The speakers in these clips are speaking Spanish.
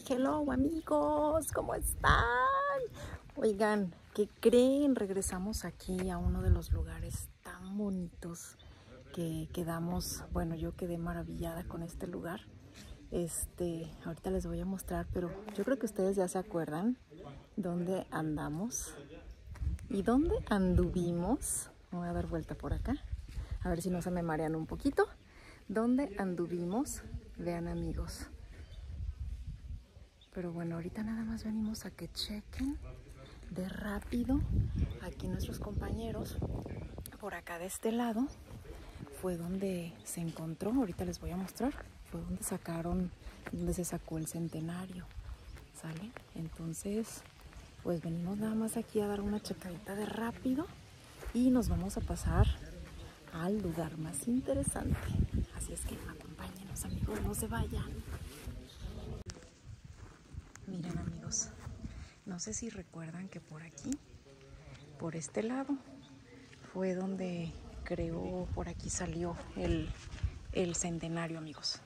hello amigos, ¿cómo están? Oigan, ¿qué creen? Regresamos aquí a uno de los lugares tan bonitos que quedamos, bueno, yo quedé maravillada con este lugar. Ahorita les voy a mostrar, pero yo creo que ustedes ya se acuerdan dónde andamos y dónde anduvimos. Me voy a dar vuelta por acá, a ver si no se me marean un poquito. ¿Dónde anduvimos? Vean amigos. Pero bueno, ahorita nada más venimos a que chequen de rápido. Aquí nuestros compañeros, por acá de este lado, fue donde se encontró, ahorita les voy a mostrar, fue donde se sacó el centenario, ¿sale? Entonces, pues venimos nada más aquí a dar una checadita de rápido y nos vamos a pasar al lugar más interesante. Así es que acompáñenos amigos, no se vayan. Miren amigos, no sé si recuerdan que por aquí, por este lado, fue donde creo por aquí salió el centenario, amigos.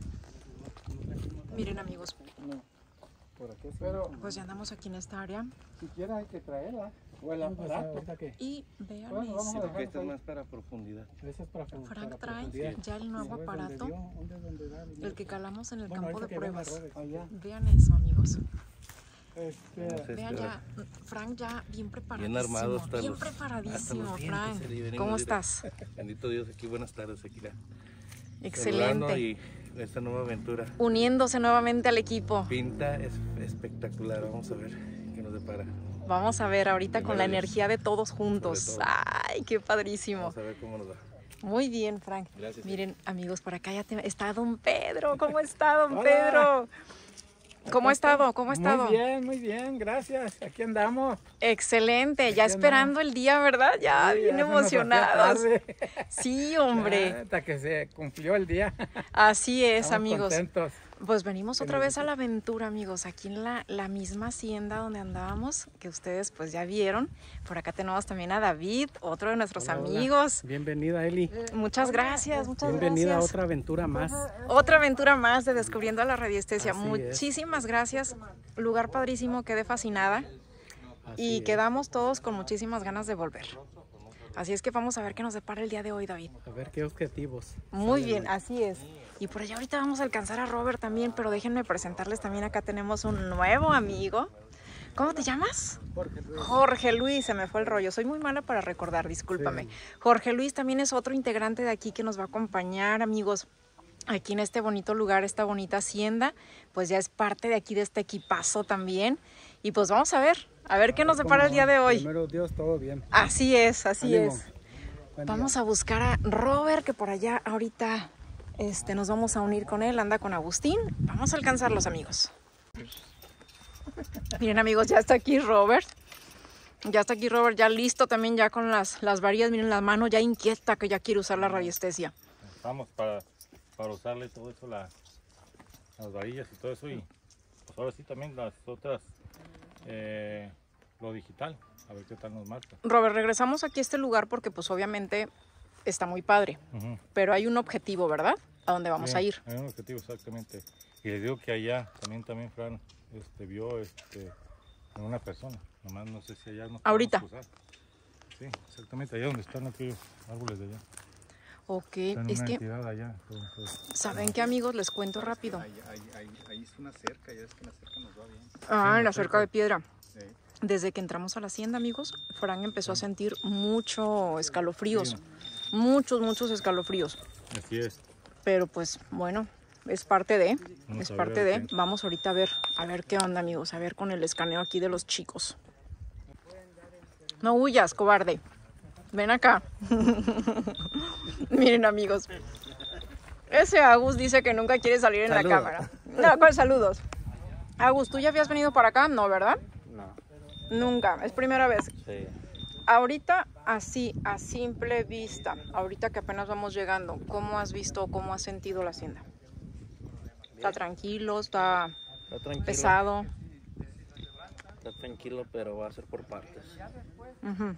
Miren amigos, por aquí sí. Pero pues ya andamos aquí en esta área. Siquiera hay que traerla. O el aparato. Y vean Bueno, esto. Porque esta es más para profundidad. Esa es para Frank para trae profundidad. ya el nuevo aparato, el que calamos en el campo de pruebas. Allá. Vean eso amigos. Vean Espera. ya, Frank ya bien preparadísimo. Bien armado hasta bien los- preparadísimo, hasta los Frank. dientes, venimos, ¿Cómo mira. estás? Bendito Dios, aquí buenas tardes, aquí la Excelente. saludando y esta nueva aventura. Uniéndose nuevamente al equipo. Pinta es espectacular, vamos a ver qué nos depara. Vamos a ver ahorita con la Primero Dios. energía de todos juntos. Sobre todo. Ay, qué padrísimo. Vamos a ver cómo nos va. Muy bien, Frank. Gracias. Miren, amigos, por acá ya está don Pedro. ¿Cómo está, don Hola. Pedro? ¿Cómo ha estado? ¿Cómo ha estado? Muy bien, gracias. Aquí andamos. Excelente, ya Aquí esperando el día, ¿verdad? Ya Sí, bien ya se nos hacía emocionados. tarde. Sí, hombre. Ya, hasta que se cumplió el día. Así es, Estamos amigos. contentos. Pues venimos otra vez a la aventura, amigos, aquí en la misma hacienda donde andábamos, que ustedes pues ya vieron. Por acá tenemos también a David, otro de nuestros Hola, hola. amigos. Bienvenida, Eli. Muchas gracias, muchas Bienvenida gracias. a otra aventura más. Otra aventura más de Descubriendo la Radiestesia. Así es. Muchísimas gracias. Lugar padrísimo, quedé fascinada. Y Así es. quedamos todos con muchísimas ganas de volver. Así es que vamos a ver qué nos depara el día de hoy, David. A ver qué objetivos. Muy salen bien, hoy. así es. Y por allá ahorita vamos a alcanzar a Robert también, pero déjenme presentarles también. Acá tenemos un nuevo amigo. ¿Cómo te llamas? Jorge Luis, se me fue el rollo. Soy muy mala para recordar, discúlpame. Sí. Jorge Luis también es otro integrante de aquí que nos va a acompañar, amigos. Aquí en este bonito lugar, esta bonita hacienda, pues ya es parte de aquí de este equipazo también. Y pues vamos a ver qué nos depara el día de hoy. Primero Dios, todo bien. Así es, así Ánimo. es. Buen Vamos día. a buscar a Robert, que por allá ahorita nos vamos a unir con él, anda con Agustín. Vamos a alcanzarlos, amigos. Miren, amigos, ya está aquí Robert. Ya está aquí Robert, ya listo también ya con las varillas. Miren la mano ya inquieta que ya quiere usar la radiestesia. Estamos para usarle todo eso, las varillas y todo eso, y pues ahora sí también las otras, lo digital, a ver qué tal nos marca. Robert, regresamos aquí a este lugar porque pues obviamente está muy padre, pero hay un objetivo, ¿verdad? A dónde vamos Sí, a ir. Hay un objetivo exactamente. Y les digo que allá también Fran vio en una persona, nomás no sé si allá nos Ahorita. podemos cruzar. Sí, exactamente, allá donde están aquellos árboles de allá. Ok, Están es una que, entidad allá. Entonces, ¿saben qué, amigos? Les cuento rápido. Ahí es una cerca, ya es que la cerca nos va bien. Ah, en la cerca de piedra. Sí. Desde que entramos a la hacienda, amigos, Frank empezó a sentir mucho escalofríos. Muchos escalofríos. así es. Pero pues bueno, es parte de, Vamos es a parte ver, de. ok. Vamos ahorita a ver qué onda, amigos, a ver con el escaneo aquí de los chicos. No huyas, cobarde. Ven acá. Miren, amigos. Ese Agus dice que nunca quiere salir en la cámara. No, ¿cuál saludos? Agus, ¿tú ya habías venido para acá? No, ¿verdad? No. Nunca, es primera vez. Sí. Ahorita, así, a simple vista, ahorita que apenas vamos llegando, ¿cómo has visto, cómo has sentido la hacienda? ¿Está tranquilo? ¿Está Está tranquilo. pesado? Está tranquilo, pero va a ser por partes. Ujú.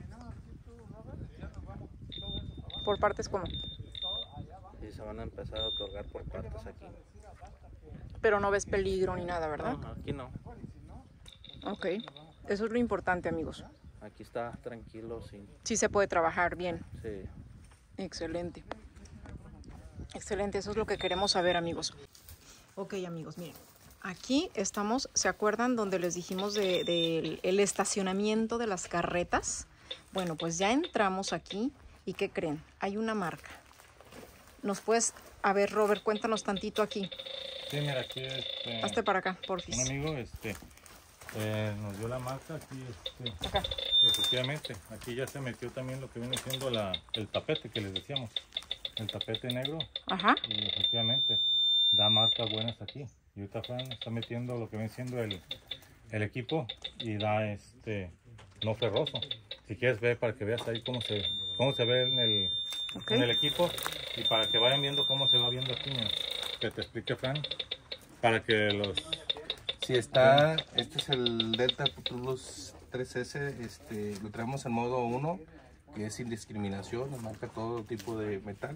¿Por partes cómo? Y se van a empezar a otorgar por partes aquí. Pero no ves peligro ni nada, ¿verdad? No, aquí no. Ok, eso es lo importante, amigos. Aquí está tranquilo, sí. Sí se puede trabajar bien. Sí. Excelente. Excelente, eso es lo que queremos saber, amigos. Ok, amigos, miren. Aquí estamos, ¿se acuerdan donde les dijimos del estacionamiento de las carretas? Bueno, pues ya entramos aquí y ¿qué creen? Hay una marca. ¿Nos puedes, a ver, Robert, cuéntanos tantito aquí? Sí, mira, aquí Hazte para acá, un porfis. amigo nos dio la marca aquí, Acá. efectivamente, aquí ya se metió también lo que viene siendo el tapete que les decíamos, el tapete negro, Ajá. y efectivamente da marcas buenas aquí. Y ahorita Fran está metiendo lo que viene siendo el equipo y da no ferroso. Si quieres ver para que veas ahí cómo se ve en el equipo y para que vayan viendo cómo se va viendo aquí, mira, que te explique Fran, para que los... Sí, está, este es el Delta Plus 3S, lo traemos en modo 1, que es sin discriminación, nos marca todo tipo de metal.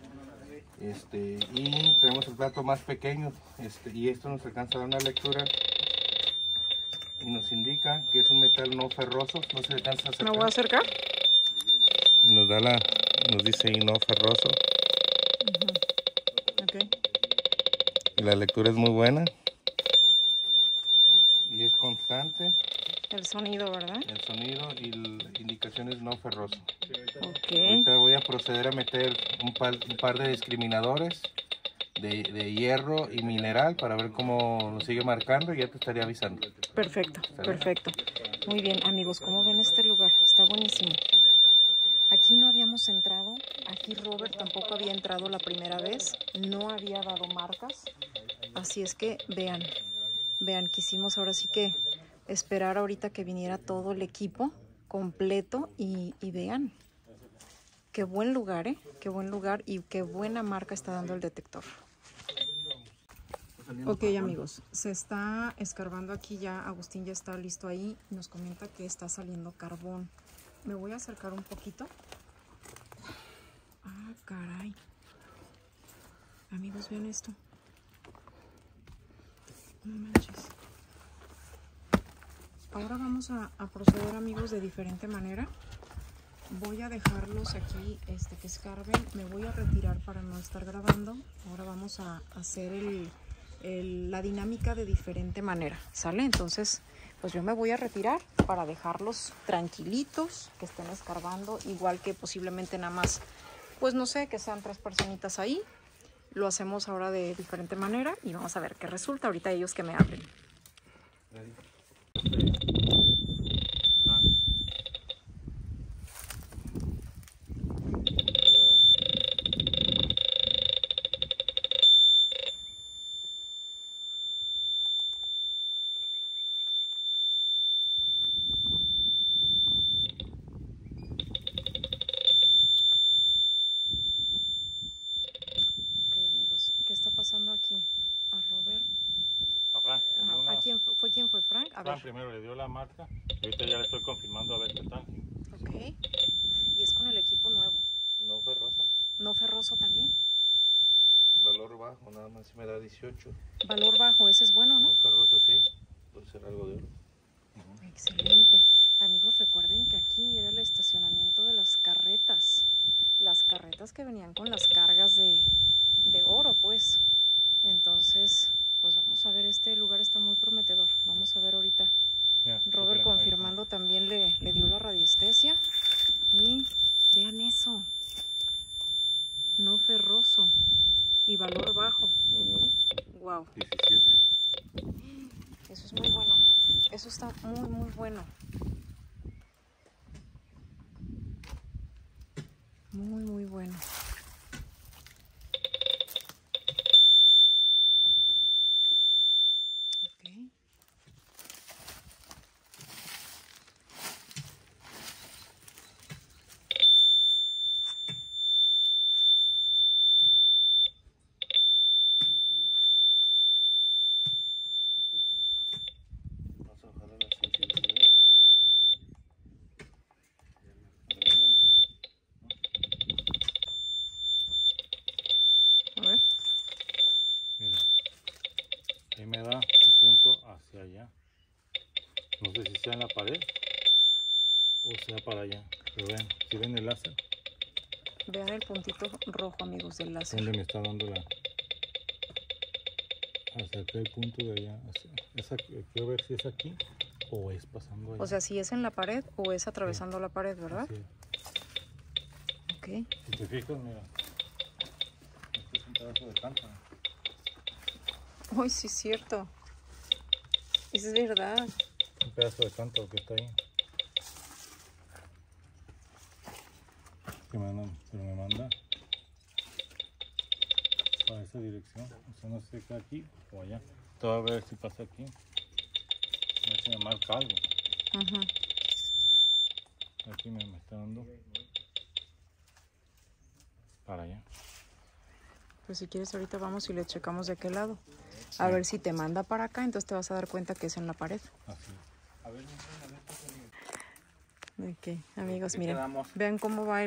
Y tenemos el plato más pequeño, y esto nos alcanza a dar una lectura y nos indica que es un metal no ferroso, no se alcanza a acercar. ¿Me voy a acercar? Y nos dice ahí no ferroso. Ok. Y la lectura es muy buena. Y es constante El sonido, ¿verdad? el sonido y la indicación es no ferroso. Ok. Ahorita voy a proceder a meter un par de discriminadores de hierro y mineral para ver cómo nos sigue marcando y ya te estaría avisando. Perfecto, perfecto. Muy bien, amigos, ¿cómo ven este lugar? Está buenísimo. Aquí no habíamos entrado, aquí Robert tampoco había entrado la primera vez, no había dado marcas, así es que vean, quisimos ahora sí que esperar ahorita que viniera todo el equipo completo y vean, qué buen lugar, qué buen lugar y qué buena marca está dando el detector. Ok, amigos, se está escarbando aquí ya, Agustín ya está listo ahí, nos comenta que está saliendo carbón. Me voy a acercar un poquito. Ah, caray. Amigos, vean esto. No manches. Ahora vamos a proceder, amigos, de diferente manera. Voy a dejarlos aquí que escarben. Me voy a retirar para no estar grabando. Ahora vamos a hacer la dinámica de diferente manera, ¿sale? Entonces, pues yo me voy a retirar para dejarlos tranquilitos, que estén escarbando, igual que posiblemente nada más, pues no sé, que sean 3 personitas ahí. Lo hacemos ahora de diferente manera y vamos a ver qué resulta. Ahorita ellos que me hablen. ¿Qué está pasando aquí? A Robert. A Fran. ¿A quién fue? ¿Quién fue? Frank. A Fran ver. primero le dio la marca y ahorita ya le estoy confirmando a ver qué tal. Ok. Y es con el equipo nuevo. No ferroso. ¿No ferroso también? Valor bajo, nada más me da 18. Valor bajo, ese es bueno, ¿no? No ferroso, sí. Puede ser algo de oro. Excelente. Amigos, recuerden que aquí era el estacionamiento de las carretas. Las carretas que venían con las cargas de oro, pues. Entonces, pues vamos a ver, este lugar está muy prometedor. Vamos a ver ahorita. Mira, Robert confirmando también le dio la radiestesia. Y vean eso. No ferroso. Y valor bajo. Wow. 17. Eso es muy bueno. Eso está muy, muy bueno. Muy, muy bueno. Ok. Vamos a bajar la sensibilidad. Y me da un punto hacia allá. No sé si sea en la pared o sea para allá. Pero vean, si ven el láser, Vean el puntito rojo, amigos, del láser. ¿dónde me está dando la? Hacia aquel punto de allá. Quiero ver si es aquí o es pasando allá. O sea, si es en la pared o es atravesando la pared, ¿verdad? Así es. Ok. Si te fijas, mira. Este es un pedazo de cántaro. Uy, sí es cierto. Es verdad. Un pedazo de cántaro que está ahí. Pero me manda para esa dirección. O sea, no sé qué aquí o allá. Te voy a ver si pasa aquí. A ver si me marca algo. Ujú. Aquí me está dando para allá. Pues si quieres ahorita vamos y le checamos de qué lado. A ver si te manda para acá, entonces te vas a dar cuenta que es en la pared. Así es. Ok, amigos, Aquí miren. quedamos. Vean cómo va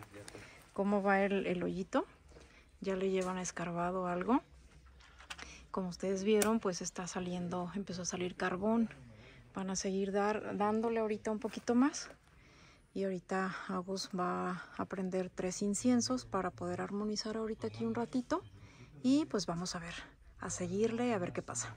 el hoyito. Ya le llevan escarbado algo. Como ustedes vieron, pues está saliendo, empezó a salir carbón. Van a seguir dándole ahorita un poquito más. Y ahorita Agus va a prender 3 inciensos para poder armonizar ahorita aquí un ratito. Y pues vamos a ver, a seguirle, a ver qué pasa.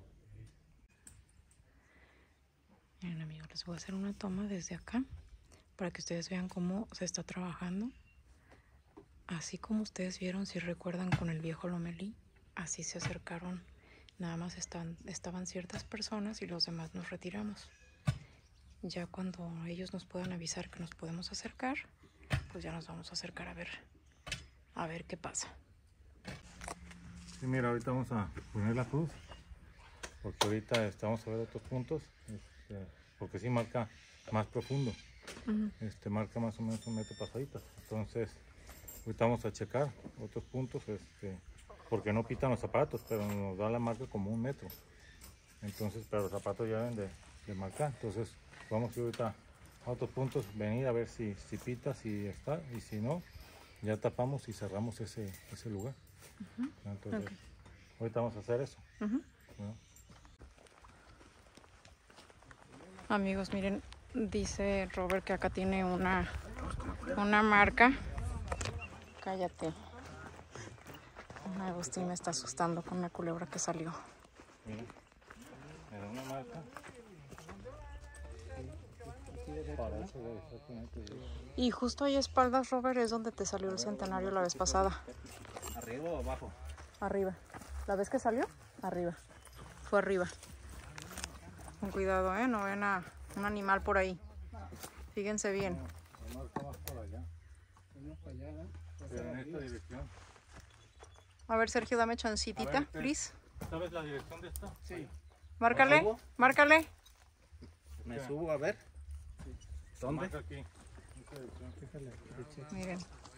Miren, amigos, les voy a hacer una toma desde acá para que ustedes vean cómo se está trabajando. Así como ustedes vieron, si recuerdan, con el viejo Lomelí, así se acercaron. Nada más estaban ciertas personas y los demás nos retiramos. Ya cuando ellos nos puedan avisar que nos podemos acercar, pues ya nos vamos a acercar a ver qué pasa. Sí, mira, ahorita vamos a poner la cruz. Porque ahorita vamos a ver otros puntos. Porque sí marca más profundo. Marca más o menos 1 metro pasadito. Entonces, ahorita vamos a checar otros puntos. Porque no pitan los zapatos, pero nos da la marca como 1 metro. Entonces, pero los zapatos ya deben de marcar. Entonces, vamos a ir ahorita a otros puntos, venir a ver si pita, si está, y si no, ya tapamos y cerramos ese lugar. Entonces, Ok. ahorita vamos a hacer eso. ¿No? Amigos, miren, dice Robert que acá tiene una marca. Cállate. Agustín me está asustando con una culebra que salió. Mira, me da una marca. Para eso debe estar con este. Y justo ahí a espaldas, Robert, es donde te salió el centenario la vez pasada. ¿Arriba o abajo? Arriba. ¿La vez que salió? Arriba. Fue arriba. Con cuidado, no ven a un animal por ahí. Fíjense bien. La marca más por allá. Pero en esta dirección. A ver, Sergio, dame chancitita, A ver, please. ¿Sabes la dirección de esta? Sí. Márcale, subo? márcale. Me subo a ver. ¿Dónde? Marca aquí. Esta dirección. Miren.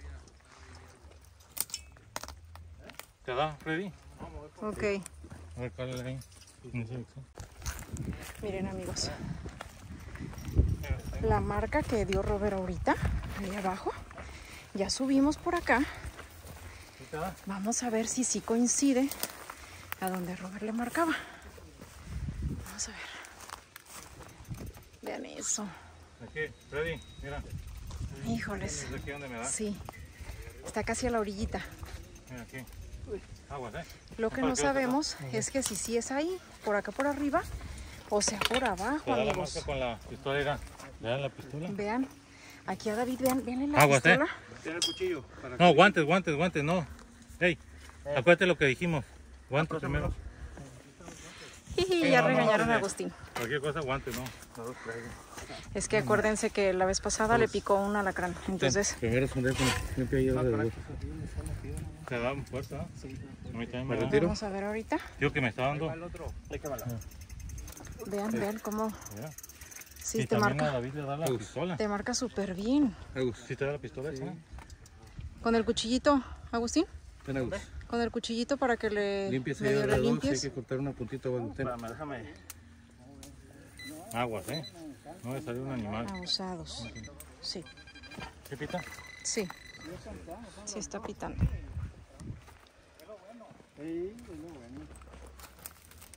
¿Te da, Freddy? Ok. A ver, ¿cuál es ahí? En esa dirección. Miren, amigos. La marca que dio Robert ahorita, ahí abajo. Ya subimos por acá. ¿Sí te da? Vamos a ver si sí coincide a donde Robert le marcaba. Vamos a ver. Vean eso. Aquí, Freddy, mira. Híjoles. ¿Es aquí donde me da? Sí. Está casi a la orillita. Mira aquí. Aguas, Lo que Para no que sabemos es que si sí es ahí, por acá por arriba, o sea por abajo, Te da la amigos. marca con la pistola, ¿vean la pistola? Vean. Aquí a David, vean la Aguas, pistola. Tiene el cuchillo. Para No, guantes, no. Ey, acuérdate lo que dijimos. Guantes primero. Jiji, ya no, regañaron no, a Agustín. Cualquier cosa, guantes, no. Es que acuérdense que la vez pasada le picó un alacrán. Entonces, Primero es un teléfono. Siempre hay algo de Te da fuerza, ¿no? Sí. A mí también me da. retiro? vamos a ver ahorita. Digo que me está dando. Vean cómo. Mira. Sí, Y te también a marca. David le da la pistola. Te marca súper bien. ¿Sí te da la pistola esa? Con el cuchillito, Agustín. Ven, Agus. Con el cuchillito para que le Limpies ahí medio le alrededor. Si hay limpies. que cortar una puntita o algo. Ten. Espérame, déjame. Aguas, no le salió un animal. Abusados. Sí, ¿Qué pita? sí. Sí está pitando.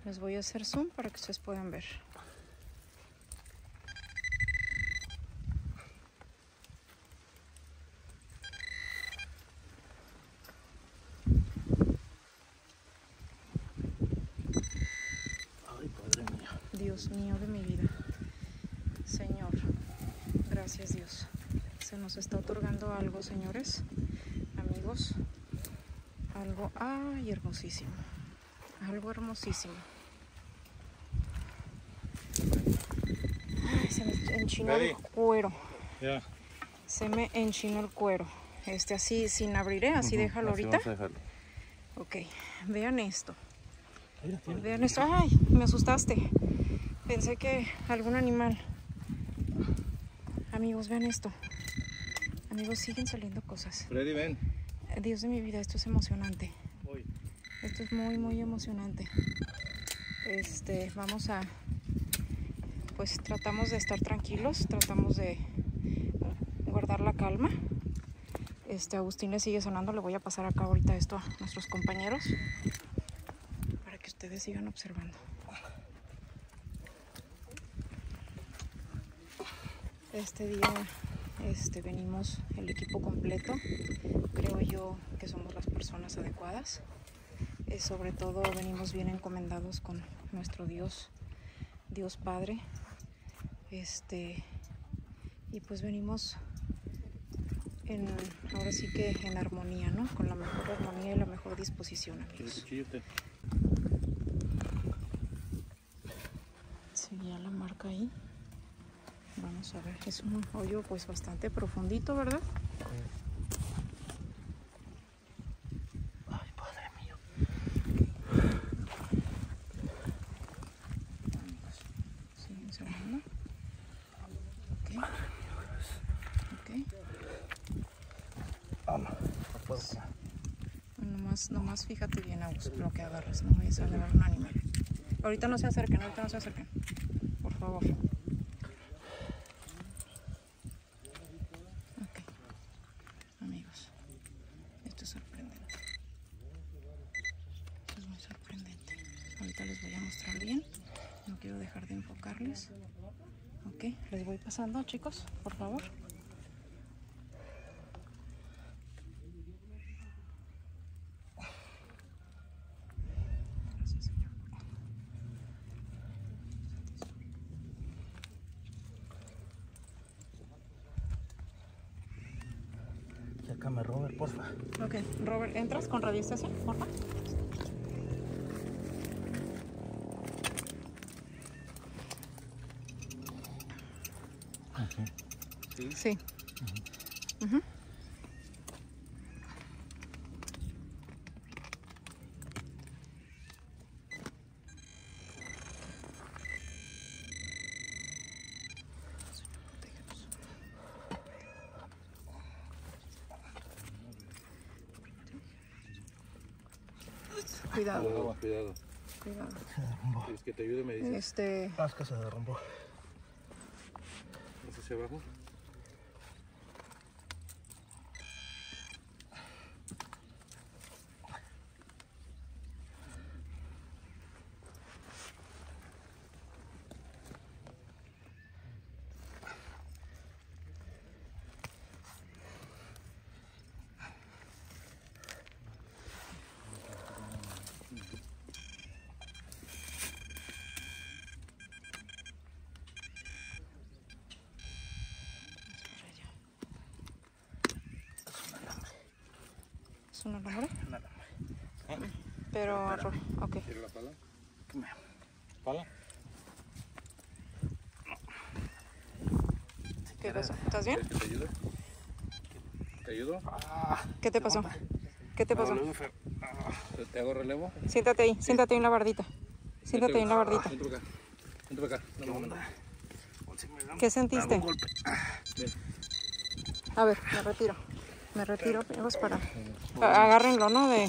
Les voy a hacer zoom para que ustedes puedan ver. Ay, Padre mío. Dios mío de mi vida. Señor, gracias Dios. Se nos está otorgando algo, señores, amigos. Algo, ay, hermosísimo. Algo hermosísimo. Ay, se me enchinó el cuero. Ya. Se me enchinó el cuero. Así sin abrir, así déjalo Así ahorita. vamos a dejarlo. Ok, vean esto. Vean esto. Ay, me asustaste. Pensé que algún animal. Amigos, vean esto. Amigos, siguen saliendo cosas. Freddy, ven. Dios de mi vida, esto es emocionante. Esto es muy, muy emocionante. Vamos a... Pues tratamos de estar tranquilos, tratamos de guardar la calma. Agustín le sigue sonando, le voy a pasar acá ahorita esto a nuestros compañeros para que ustedes sigan observando. Este día venimos el equipo completo. Creo yo que somos las personas adecuadas. Sobre todo venimos bien encomendados con nuestro Dios, Dios Padre. Y pues venimos ahora sí que en armonía, ¿no? Con la mejor armonía y la mejor disposición, amigos. Seguía la marca ahí. Vamos a ver, es un hoyo pues bastante profundito, ¿verdad? Ay, Padre mío. Siguen cerrando. Ok. Ok. Nomás fíjate bien, Agus, lo que agarras. No vayas a agarrar un animal. Ahorita no se acerquen, por favor. Ok. Amigos, esto es sorprendente. Esto es muy sorprendente. Ahorita les voy a mostrar bien. No quiero dejar de enfocarles. Ok, les voy pasando, chicos, por favor. Gracias, Señor. Sácame, Robert, porfa. Ok, Robert, ¿entras con radiestación, porfa? Sí. Ujú. Cuidado, Cuidado. cuidado. ¿Quieres que te ayude? Me dices. Pasca se derrumbó. ¿Es hacia abajo? ¿Es un alambre? Pero, ok. ¿Quieres la pala? ¿Pala? ¿Qué pasó? ¿Estás bien? ¿Quieres que te ayude? ¿Te ayudo? ¿Qué te pasó? ¿Qué te pasó? ¿Te hago relevo? Siéntate ahí en la bardita. Siéntate ahí en la bardita. Entra para acá. Entra para acá. ¿Qué onda? ¿Qué sentiste? Ven. A ver, me retiro, amigos, para... Agárrenlo, ¿no? A ver.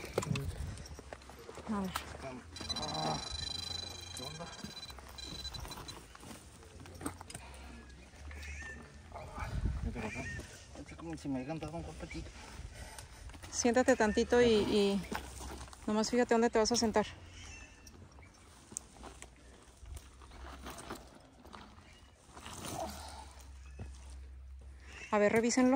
Como si me hayan dado un golpe aquí. Siéntate tantito y nomás fíjate dónde te vas a sentar. A ver, revísenlo.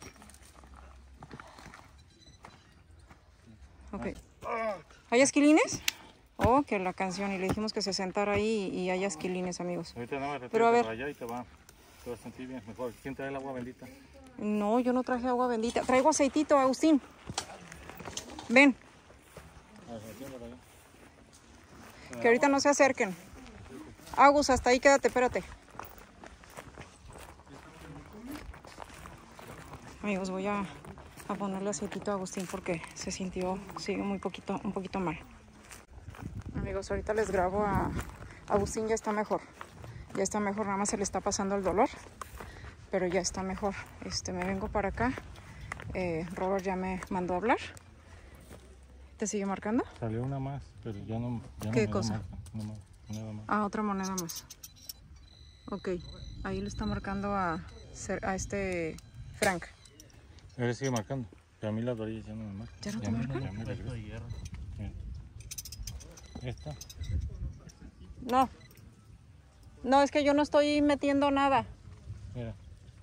Ok. ¿Hay esquilines? Oh, que la canción. Y le dijimos que se sentara ahí y hay esquilines, amigos. Ahorita nada más Pero a ver. allá y te vas a sentir bien. Mejor. ¿Quién trae el agua bendita? No, yo no traje agua bendita. Traigo aceitito, Agustín. Ven. Que ahorita no se acerquen. Agus, hasta ahí quédate, espérate. Amigos, voy a ponerle aceitito a Agustín porque se sintió, sí, un poquito mal. Amigos, ahorita les grabo a Agustín, ya está mejor. Ya está mejor, nada más se le está pasando el dolor. Pero ya está mejor. Me vengo para acá. Robert ya me mandó a hablar. ¿Te sigue marcando? Salió una más, pero ya no. ¿Qué cosa? Una moneda más. Ah, otra moneda más. Ok, ahí le está marcando a Frank. Él sigue marcando, pero a mí las orillas ya no me marcan. ¿Ya no te marcan? Ya me regresa. ¿Esta? No. No, es que yo no estoy metiendo nada. Mira.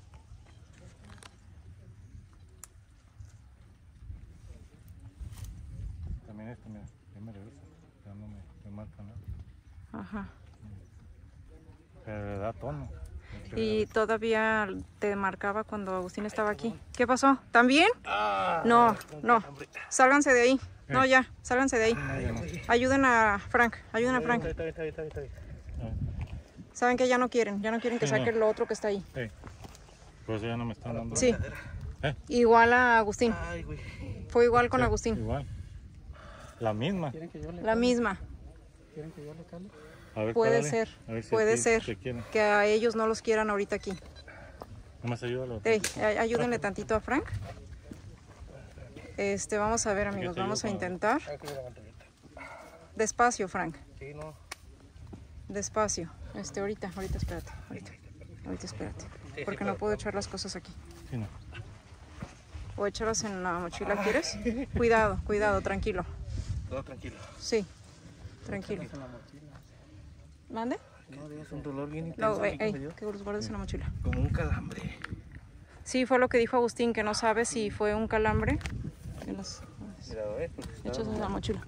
También esta, mira, ya me regresa. Ya no me marca nada. Ajá. Pero le da tono. Y todavía te marcaba cuando Agustín estaba aquí. ¿Qué pasó? ¿También? No, no. Sálganse de ahí. No, ya, sálganse de ahí. Ayuden a Frank, ayuden a Frank. Está bien. Saben que ya no quieren que Sí, saquen no. lo otro que está ahí. Sí. Por eso ya no me están dando. Sí. ¿Eh? Igual a Agustín. Ay, güey. Fue igual con Sí, Agustín. Igual. La misma. La misma. ¿Quieren que yo le cale? A ver, Puede cálale. ser, A ver si puede a ti ser te quieren. que a ellos no los quieran ahorita aquí. Nomás ayúdalo. Ey, ayúdenle tantito a Frank. Vamos a ver, amigos, te vamos a ayudo con- intentar. Despacio, Frank. Sí, no. Despacio. Ahorita espérate. Ahorita espérate. Porque no puedo echar las cosas aquí. Sí, no. O echarlas en la mochila, ¿quieres? Cuidado, tranquilo. No, tranquilo. Sí, tranquilo. ¿Mande? No, es un dolor bien No, intenso aquí que me dio. que los guardes en la mochila. Como un calambre. Sí, fue lo que dijo Agustín, que no sabe si fue un calambre. Que los Mira, porque está echas en la mochila.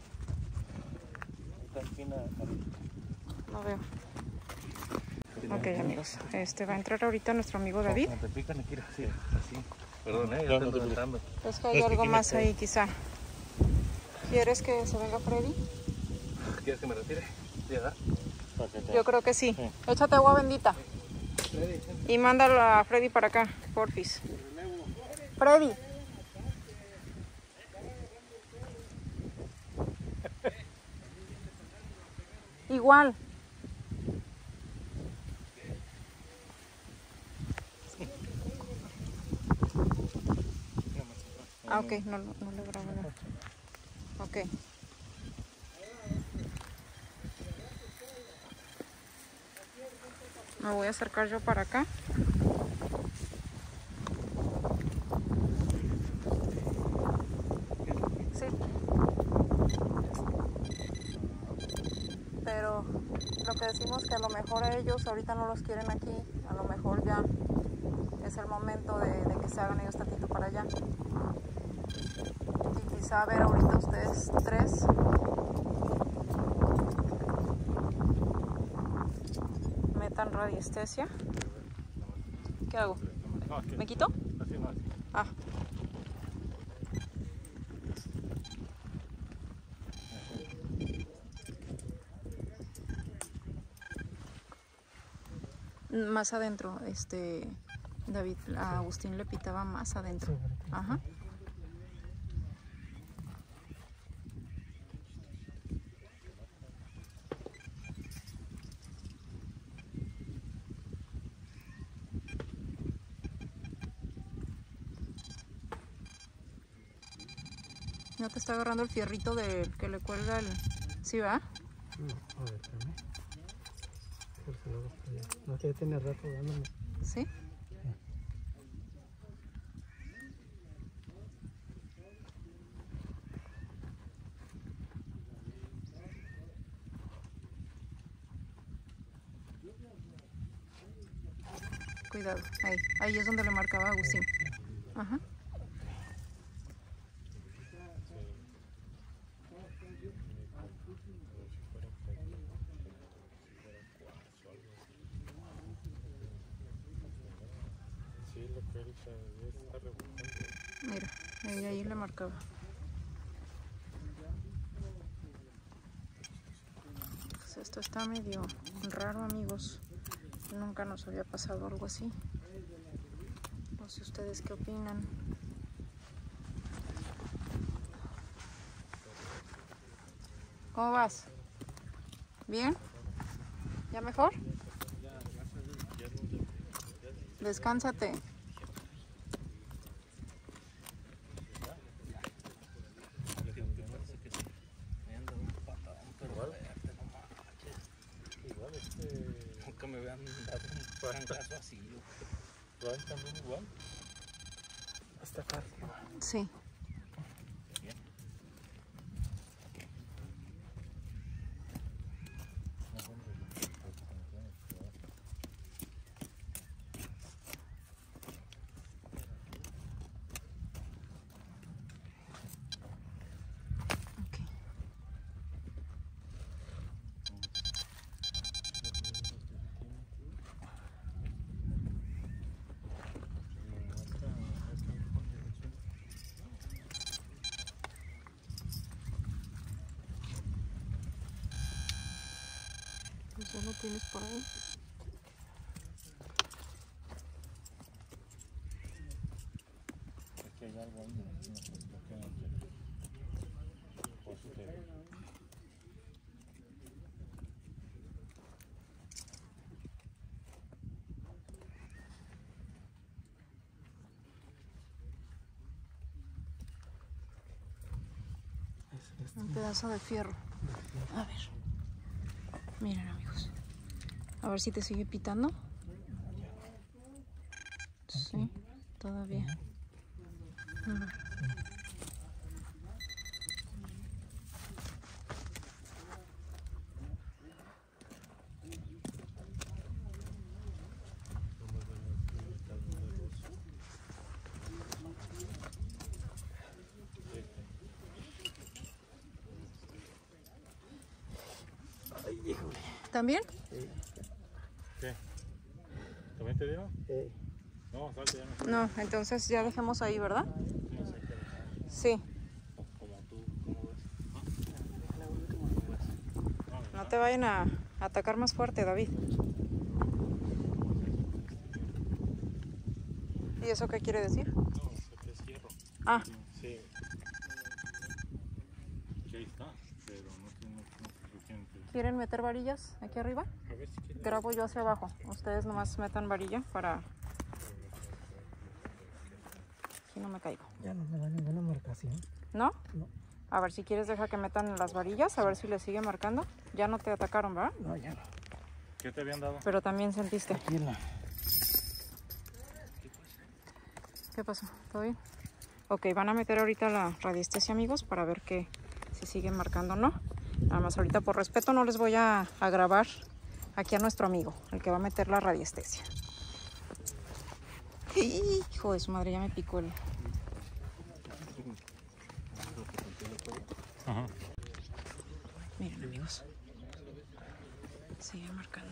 espina. No veo. Ok, amigos. Va a entrar ahorita nuestro amigo David. Cuando te pican, aquí, sí, así. Perdón, No, ya no te te ando entrando. Es que hay algo más ahí, quizá. ¿Quieres que se venga Freddy? ¿Quieres que me retire? ¿Ya? Para que te- Yo creo que sí. Sí. Échate agua bendita. Y mándalo a Freddy para acá, porfis. Freddy. Igual. Ah, ok, no le grabo nada. Ok. Me voy a acercar yo para acá. Sí. Pero lo que decimos que a lo mejor a ellos ahorita no los quieren aquí, a lo mejor ya es el momento de que se hagan ellos tantito para allá. Y quizá ver ahorita ustedes tres. Metan radiestesia. ¿Qué hago? No, aquí. ¿Me quito? Así no, así. Ah. Más adentro, David, a Agustín le pitaba más adentro. Ajá. ¿No te está agarrando el fierrito del que le cuelga el...? ¿Sí, va? No, a ver, espérame. Por si luego está bien. No, que ya tiene rato dándome. ¿Sí? cuidado. Ahí es donde le marcaba a Agustín. Ajá. Mira, ahí le marcaba. Pues esto está medio raro, amigos. Nunca nos había pasado algo así. No sé ustedes qué opinan. ¿Cómo vas? ¿Bien? ¿Ya mejor? Descánsate. Nunca me habían dado un trancazo así. ¿Van también igual? Hasta acá. Sí. Pues ya lo tienes por ahí. Aquí hay algo ahí, no sé por qué no sé. Un pedazo de fierro. A ver. Miren, amigos. A ver si te sigue pitando. Sí, todavía. Ajá. ¿También? ¿Qué? ¿También te dieron? No, salte ya no. No, entonces ya dejemos ahí, ¿verdad? Sí. Como tú, ¿cómo ves? No te vayan a atacar más fuerte, David. ¿Y eso qué quiere decir? No, que es hierro. Ah, Sí. Aquí está, pero no tiene suficiente. ¿quieren meter varillas aquí arriba? A ver si quieres. Grabo yo hacia abajo. Ustedes nomás metan varilla para... Aquí no me caigo. Ya no me da ninguna marcación. ¿No? No. A ver, si quieres deja que metan las varillas, a ver si le sigue marcando. Ya no te atacaron, ¿verdad? No, ya no. ¿Qué te habían dado? Pero también sentiste. Aquí en la... ¿Qué pasó? ¿Todo bien? Ok, van a meter ahorita la radiestesia, amigos, para ver que si siguen marcando o no. Nada más ahorita por respeto no les voy a grabar aquí a nuestro amigo, el que va a meter la radiestesia. Hijo de su madre, ya me picó el... Ajá. Miren, amigos. Sigue marcando.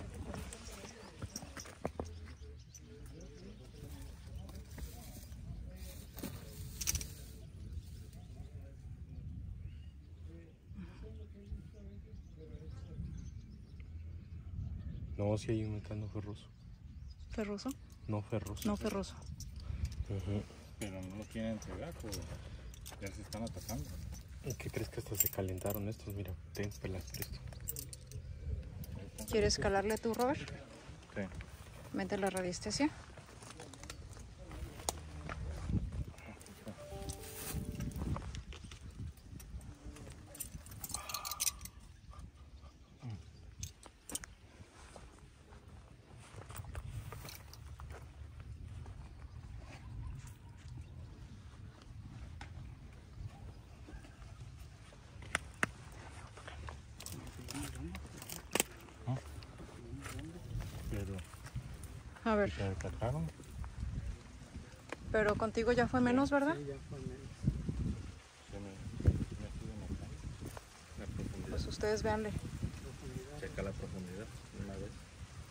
No, si hay un metano ferroso. ¿Ferroso? No ferroso. No, ferroso. Pero no lo quieren entregar o ya se están atacando. ¿Qué crees que hasta se calentaron estos? Mira, ten, pelas esto. ¿Quieres calarle tú, Robert? Sí. Mete la radiestesia. Pero A ver, Se descargaron. pero contigo ya fue menos, ¿verdad? Sí, ya fue menos. Se me suben acá. La profundidad. Pues ustedes véanle. Checa la profundidad de una vez.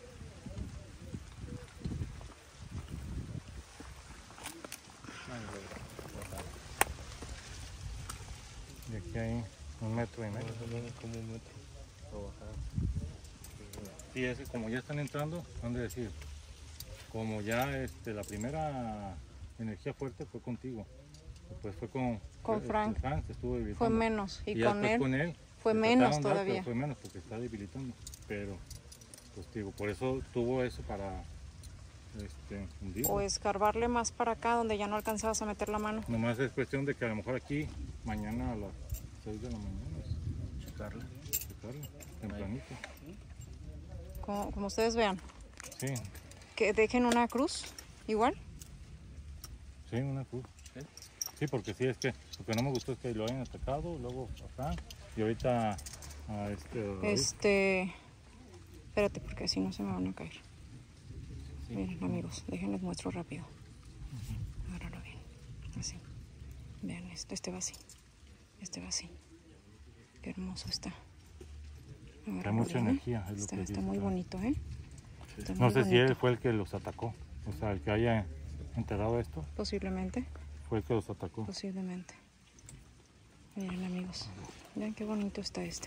Y aquí hay 1,5 metros. Más o menos como 1 metro. O bajar. Sí, es que como ya están entrando, han de decir, como ya la primera energía fuerte fue contigo, después fue con Frank. Frank, estuvo debilitando. Fue menos. Y ya con después él con él fue le menos trataron de dar, pero todavía. fue menos porque está debilitando, pero pues digo, por eso tuvo eso para hundirlo. O escarbarle más para acá donde ya no alcanzabas a meter la mano. Nomás es cuestión de que a lo mejor aquí, mañana a las 6 de la mañana, checarlo, tempranito. Como ustedes vean. Sí, Que dejen una cruz, igual. sí, una cruz. Sí, porque sí, es que lo que no me gustó es que lo hayan atacado, luego acá, y ahorita a David. Espérate, porque así no se me van a caer. Miren, amigos, déjenles muestro rápido. Agárralo bien. Así. Vean esto, este va así. Este va así. Qué hermoso está. Hay Agárralo mucha bien, ¿eh? energía, es lo que Está dice, muy claro. bonito, ¿eh? Está No muy sé si bonito. él fue el que los atacó, o sea, el que haya enterrado esto, Posiblemente, fue el que los atacó. posiblemente. Miren, amigos. Vean qué bonito está este.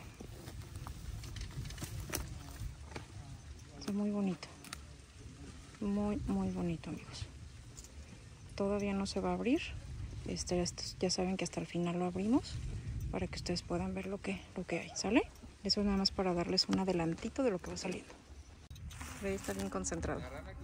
Está muy bonito. Muy, muy bonito, amigos. Todavía no se va a abrir. Estos ya saben que hasta el final lo abrimos para que ustedes puedan ver lo que hay, ¿sale? Eso es nada más para darles un adelantito de lo que va saliendo. Ahí está bien concentrado.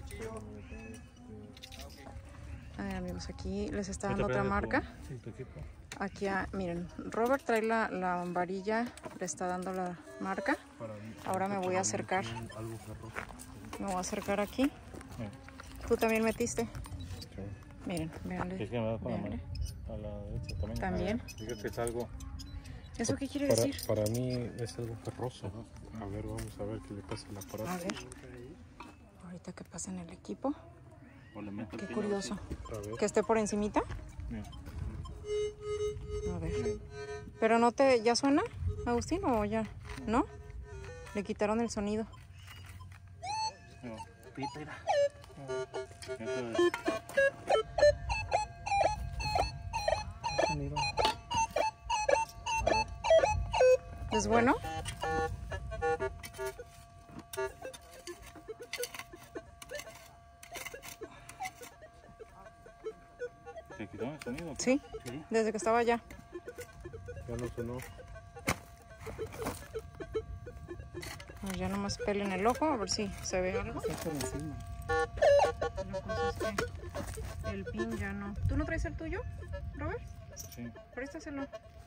A ver, amigos, aquí les está dando otra marca. Sí, tu equipo. Aquí, miren, Robert trae la varilla, le está dando la marca. Ahora me voy a acercar. Algo ferroso. Me voy a acercar aquí. ¿Tú también metiste? Miren, véanle. Es que me da con la mano. Véanle. A la derecha también. También. Fíjate que es algo. ¿Eso qué quiere Para, decir? para mí es algo ferroso. A ver, vamos a ver qué le pasa al aparato. A ver. Ahorita que pasa en el equipo. O le meto el Qué pino curioso. A ver. Que esté por encimita. Mira. A ver. Pero no te... ¿Ya suena, Agustín, o ya? ¿No? Le quitaron el sonido. Mira. pita, mira. Esto es- Sonido. ¿Es bueno? ¿Te quitaron el sonido? Sí, desde que estaba allá. Ya no sonó. A ver, ya nomás pelen el ojo, a ver si se ve algo. Está por encima. La cosa es que el pin ya no. ¿Tú no traes el tuyo, Robert? Sí. Préstaselo.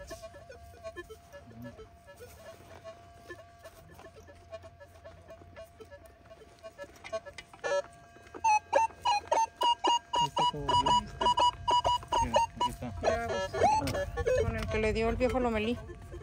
Ahí está todo bien. Mira, aquí está. Ya, pues, con el que le dio el viejo Lomelí.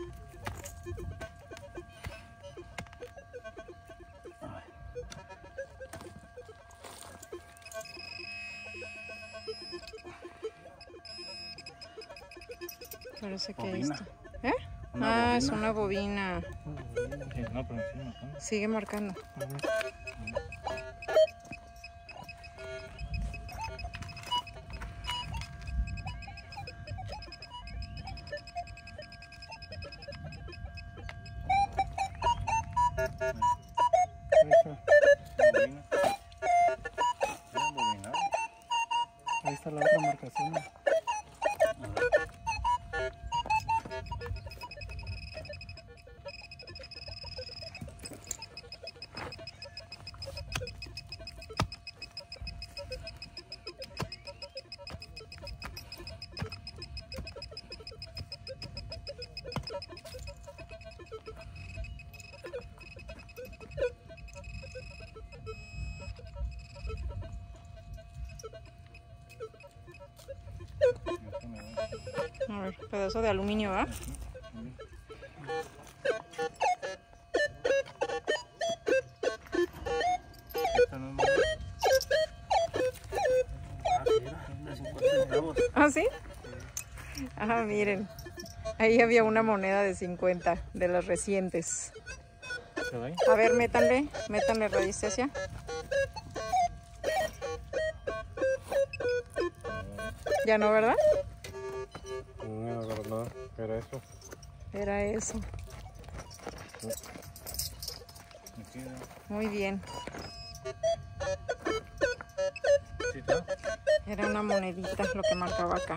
Parece que Bobina. esto. ¿Eh? Una Es bobina. una bobina. Sí, no, pero encima, ¿no? Sigue marcando. Ahí está. Bobina. Bien bobinado. Ahí está la otra marcación. A ver, pedazo de aluminio, ¿va? Esta no es más. ¿Ah, sí? Ah, miren. Ahí había una moneda de 50 de las recientes. A ver, métanle radiestesia. Ya no, ¿verdad? No, la verdad, era eso. Era eso. Muy bien. Era una monedita lo que marcaba acá.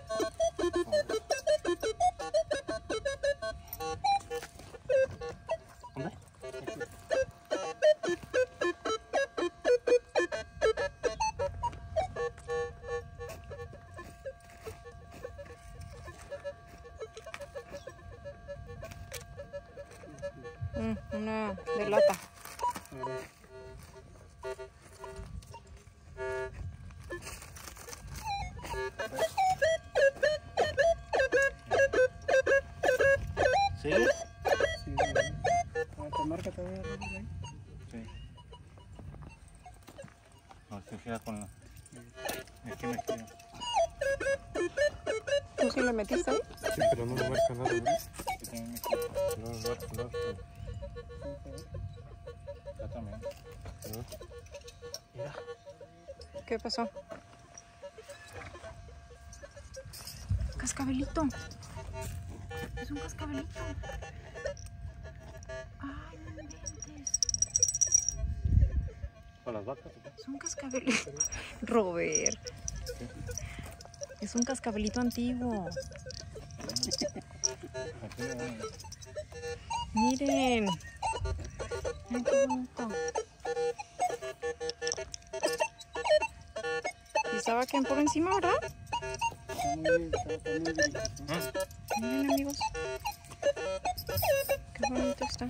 Una de lata. ¿Sí? Sí, te marca todavía. Sí. No, se queda con la... Aquí me queda. ¿Tú sí le metiste ahí? Sí, pero no me marca nada, ¿no? Aquí también me queda. No me marca nada. Acá también. ¿Qué pasó? Cascabelito. Es un cascabelito. Ay, no inventes. ¿Para las vacas? Es un cascabelito. Robert. Es un cascabelito antiguo. Aquí me van. Miren. Miren qué bonito. ¿Y estaba quien por encima, verdad? Miren, amigos. Qué bonito está.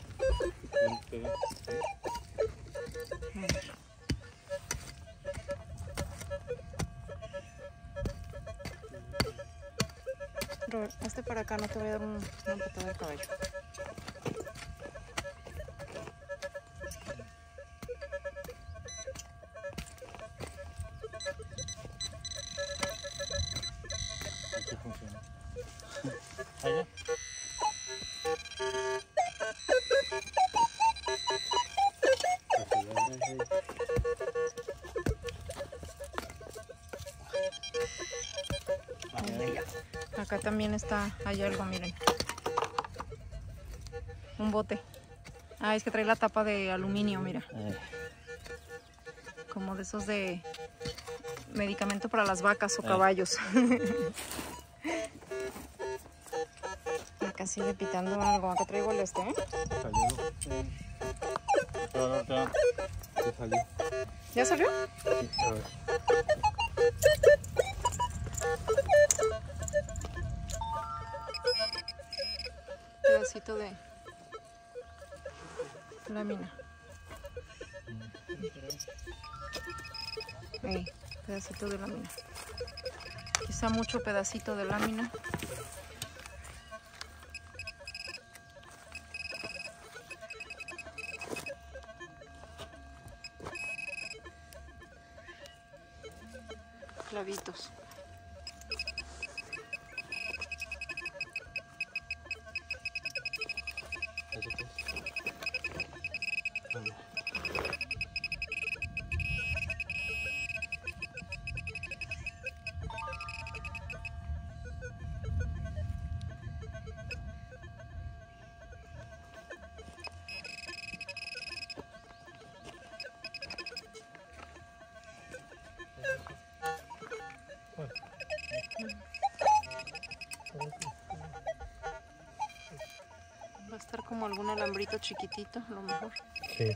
A ver. Robert, hazte para acá, no te voy a dar una patada de caballo. Aquí funciona. ¿Allá? Acá también está, hay algo, miren. Un bote. Ah, es que trae la tapa de aluminio, mira. Como de esos de medicamento para las vacas o caballos. Acá sigue pitando algo. Acá traigo el ¿eh? Ya salió. ¿Ya salió? Sí, a ver. Pedacito de lámina. Ahí, pedacito de lámina. Quizá mucho pedacito de lámina. Clavitos. Va a estar como algún alambrito chiquitito, a lo mejor. Sí.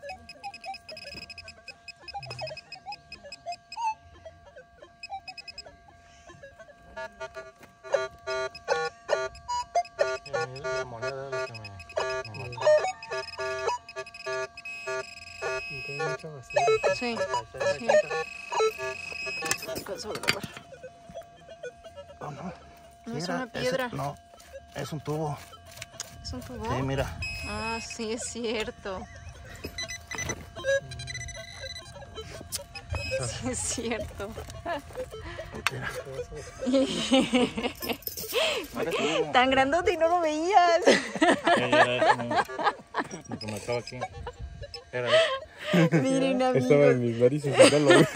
La moneda es lo que me marcó. Hay mucha basura. Sí, sí. Alcanzo a grabar. No, no. No es Mira, una piedra. no, es un tubo. ¿Es un tubo? Sí, mira. Ah, sí, es cierto. Sí, es cierto. Tan grandote y no lo veías. Era eso, lo que me estaba aquí. Era eso. Miren, Estaba amigos. en mis narices y no lo vi.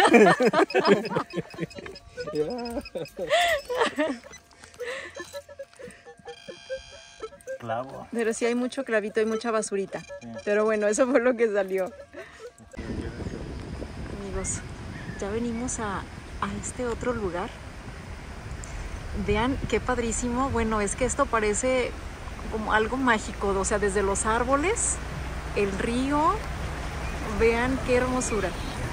Clavo. Pero sí hay mucho clavito y mucha basurita. Sí. Pero bueno, eso fue lo que salió. Amigos, ya venimos a este otro lugar. Vean qué padrísimo. Bueno, es que esto parece como algo mágico. O sea, desde los árboles, el río. Vean qué hermosura.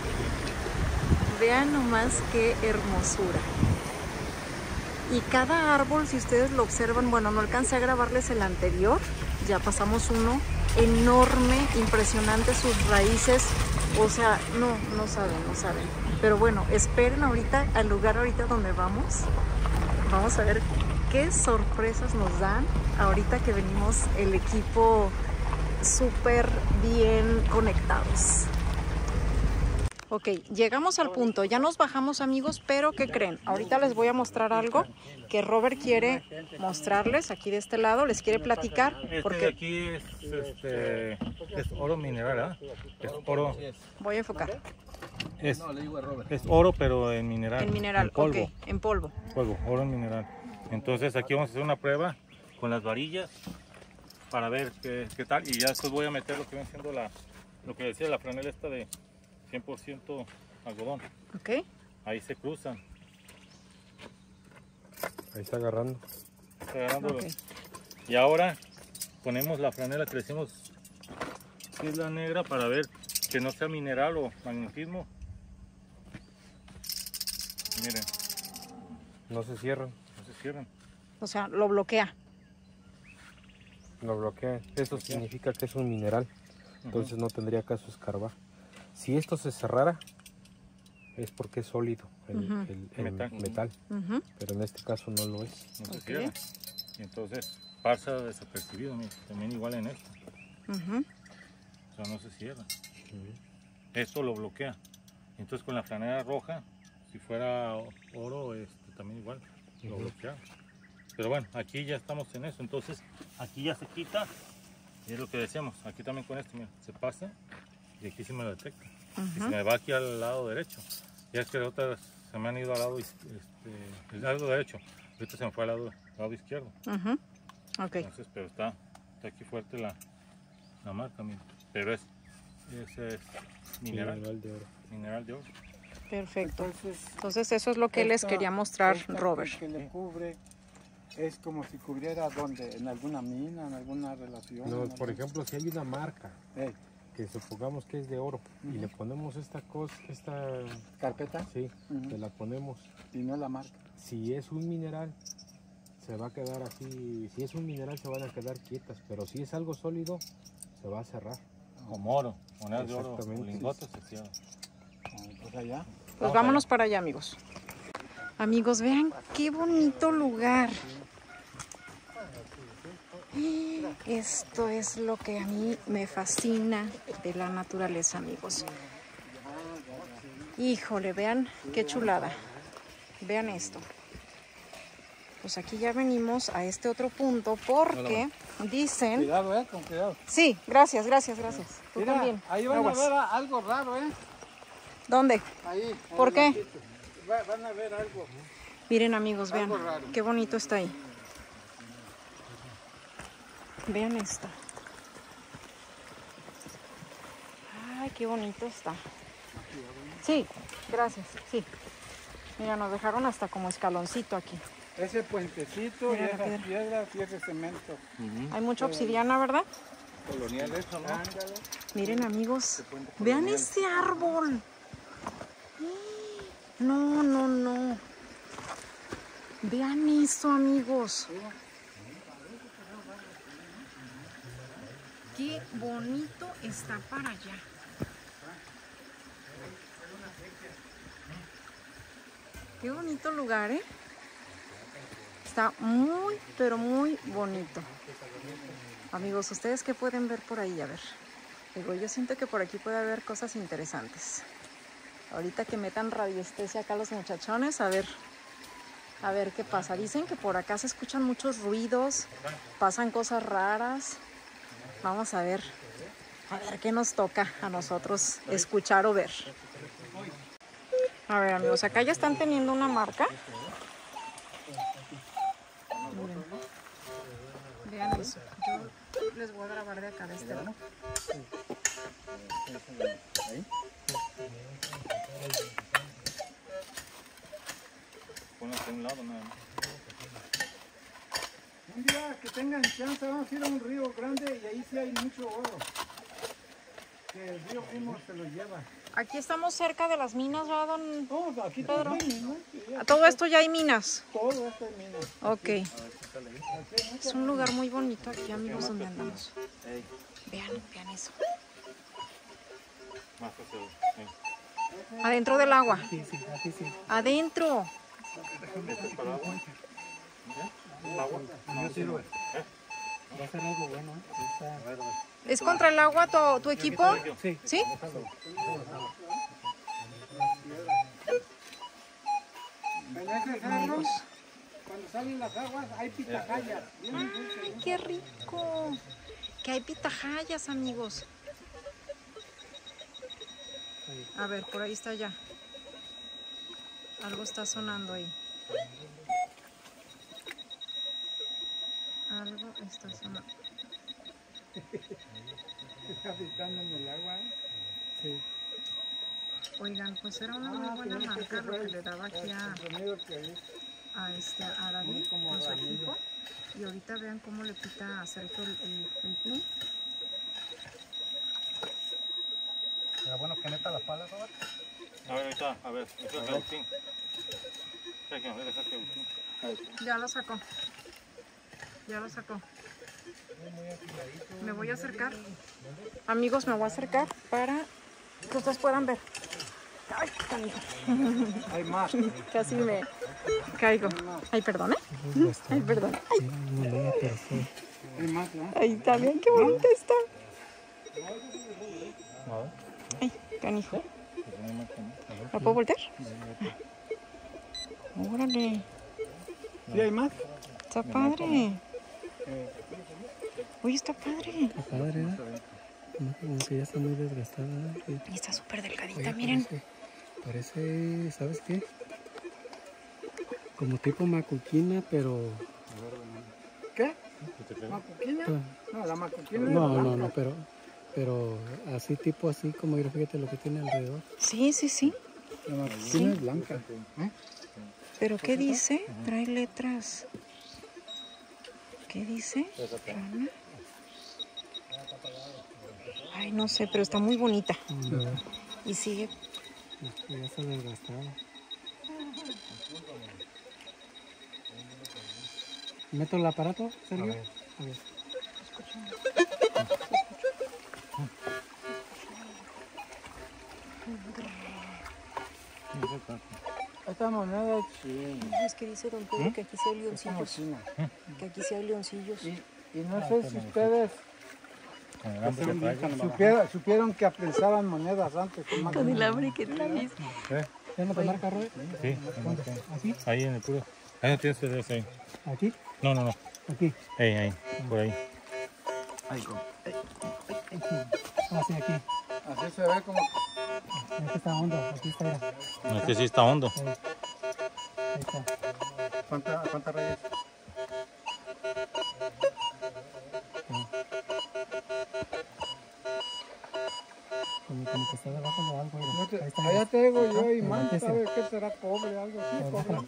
Vean nomás qué hermosura. Y cada árbol, si ustedes lo observan, bueno, no alcancé a grabarles el anterior, ya pasamos uno enorme, impresionante, sus raíces, o sea, no saben. Pero bueno, esperen ahorita al lugar ahorita donde vamos. Vamos a ver qué sorpresas nos dan ahorita que venimos el equipo súper bien conectados. Ok, llegamos al punto, ya nos bajamos, amigos, pero ¿qué creen? Ahorita les voy a mostrar algo que Robert quiere mostrarles aquí de este lado, les quiere platicar. De Porque aquí es oro mineral, ¿eh? Es oro. voy a enfocar. Es oro, pero en mineral. En mineral, en polvo. ok, en polvo. Polvo, oro en mineral. Entonces aquí vamos a hacer una prueba con las varillas para ver qué tal. Y ya después voy a meter lo que viene siendo lo que decía la franela esta de 100% algodón. Ok. Ahí se cruzan. Ahí está agarrando. Está agarrando. Ok. Y ahora ponemos la franela que le decimos que es la negra para ver que no sea mineral o magnetismo. Miren, No se cierran. no se cierran. O sea, lo bloquea. Lo bloquea. Eso significa que es un mineral. Entonces no tendría caso escarbar. Si esto se cerrara, es porque es sólido el metal. Ujú. Pero en este caso no lo es. No se Ok. cierra. Y entonces pasa desapercibido. Mira, también igual en esto. Ujú. O sea, no se cierra. Esto lo bloquea. Entonces con la franela roja, si fuera oro, también igual lo bloquea. Pero bueno, aquí ya estamos en eso. Entonces aquí ya se quita. Y es lo que decíamos. Aquí también con esto, mira, se pasa y aquí se me lo detecta. Y se me va aquí al lado derecho. Ya es que de otras se me han ido al lado, el lado derecho. Ahorita se me fue al lado izquierdo. Ujú. Ok. Entonces, pero está aquí fuerte la marca, mira. Pero es mineral. Mineral de oro. Mineral de oro. Perfecto. Entonces, Entonces eso es lo que les quería mostrar Robert. Que le cubre es como si cubriera donde, en alguna mina, en alguna relación. No, en por algún- ejemplo, si hay una marca Ey, que supongamos que es de oro y le ponemos esta carpeta sí, Ujú. te la ponemos. y no la marca. Si es un mineral, se va a quedar así. Si es un mineral, se van a quedar quietas. Pero si es algo sólido, se va a cerrar. Como oro. Monedas de oro o Exactamente. lingotes se cierran. Pues allá. Pues vámonos para allá, amigos. Amigos, vean qué bonito lugar. Esto es lo que a mí me fascina de la naturaleza, amigos. Híjole, vean qué chulada. Vean esto. Pues aquí ya venimos a este otro punto porque dicen... Cuidado, con cuidado. Sí, gracias. Tú Mira, también. ahí van Aguas. a ver algo raro, ¿Dónde? Ahí. ¿Por en qué? el sitio. Van a ver algo. Miren, amigos, vean Algo raro. qué bonito está ahí. Vean esto. Ay, qué bonito está. Sí, gracias. Sí. Mira, nos dejaron hasta como escaloncito aquí. Ese puentecito Mira y la esas piedras y ese cemento. Hay mucha obsidiana, ¿verdad? Colonial eso, ¿no? Ándale. Miren, amigos, vean ese árbol. No. Vean eso, amigos. Qué bonito está para allá. Qué bonito lugar, ¿eh? Está muy, pero muy bonito. Amigos, ¿ustedes qué pueden ver por ahí? A ver. Digo, yo siento que por aquí puede haber cosas interesantes. Ahorita que metan radiestesia acá los muchachones, a ver qué pasa. Dicen que por acá se escuchan muchos ruidos, pasan cosas raras. Vamos a ver qué nos toca a nosotros escuchar o ver. A ver, amigos, acá ya están teniendo una marca. Miren. Vean eso. Yo les voy a grabar de acá de este lado. Ponlo a un lado, nada más. Un día que tengan chance, vamos a ir a un río grande y ahí sí hay mucho oro. Que el río Primo se lo lleva. Aquí estamos cerca de las minas, ¿verdad, don Oh, aquí Pedro? también, ¿no? Sí, A todo esto ya hay minas. todo esto es mina. Ok. Es un lugar muy bonito aquí, amigos, donde andamos. Vean eso. Más hacia sí. Adentro del agua. Sí, sí, aquí sí. Adentro. Yo sirvo. Va a ser algo bueno, ¿Es contra el agua tu equipo? Sí. ¿Sí? En ese cerro, cuando salen las aguas, hay pitahayas. ¡Ay, qué rico! Que hay pitahayas, amigos. A ver, por ahí está ya. Algo está sonando ahí. Algo está sonando. Está picando en el agua. Sí. Oigan, pues era una muy buena marca lo que le daba aquí a David con su equipo. Y ahorita vean cómo le quita a Sergio el plum. Era bueno que meta las palas, Robert. A ver, ahorita, a ver, eso es Agustín. Sergio, a ver, deja que Agustín. Ya lo sacó. Ya lo sacó. Me voy a acercar. Amigos, me voy a acercar para que ustedes puedan ver. Ay, canijo. Hay más. Casi me caigo. Ay, perdón, ¿eh? Ay, perdón. Ay, Hay más, ¿no? ahí también, qué bonita está. Ay, canijo. ¿La puedo voltear? Órale. ¿Sí hay más? Está padre. Uy, está padre. Padre, ¿no? Como que ya está muy desgastada. Y está súper delgadita, miren. Parece, ¿sabes qué? Como tipo macuquina, pero... ¿Qué? ¿Macuquina? No, la macuquina no, pero así tipo así, como mira, fíjate lo que tiene alrededor. Sí, sí, sí. La macuquina es blanca. ¿Pero qué dice? Trae letras. ¿Qué dice? Rana. Ay, no sé, pero está muy bonita. Y sigue. Ya está desgastada. ¿Meto el aparato, Sergio? A ver. Esta moneda es china. Es que dice don Pedro que aquí sí hay leoncillos. Que aquí sí hay leoncillos. Y no sé si ustedes Con el hambre que traigo. supieron que apresaban monedas antes. Con el hambre que traes. ¿Ya no te marca, Robert? Sí, ¿Aquí? ahí en el puro. Ahí no tienes CDs ahí. ¿Aquí? No, no, no. Aquí. Ahí, por ahí. Así aquí. Así se ve como... Aquí está hondo, aquí está. No, es que sí está hondo. Ahí está. ¿Cuántas rayas? Como que está debajo de algo. Ahí está. Allá te digo yo, y man, ¿sabes qué será? Cobre, algo así. Cobre.